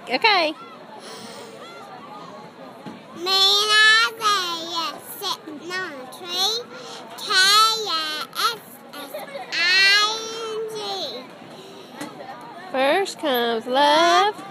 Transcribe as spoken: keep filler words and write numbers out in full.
Okay. Me and Isaiah sitting on a tree. K S S I N G. First comes love.